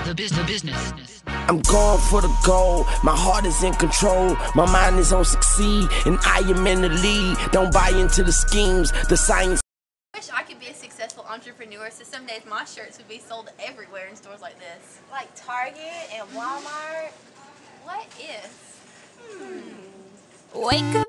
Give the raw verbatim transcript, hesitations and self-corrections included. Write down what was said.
the business, business. I'm going for the goal, my heart is in control, my mind is on succeed, and I am in the lead. Don't buy into the schemes, the science. I wish I could be a successful entrepreneur, so some days my shirts would be sold everywhere in stores like this. Like Target and Walmart. What if? Hmm. Wake up.